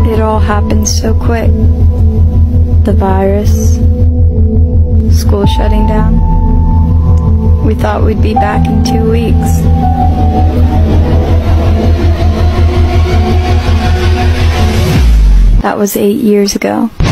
It all happened so quick. The virus, school shutting down. We thought we'd be back in 2 weeks. That was 8 years ago.